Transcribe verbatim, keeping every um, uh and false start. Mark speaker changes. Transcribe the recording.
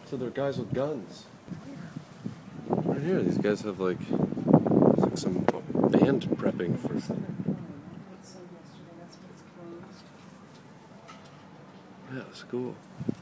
Speaker 1: So they're guys with guns. Right here, these guys have like, it's like some band prepping for something. Yeah, it's cool.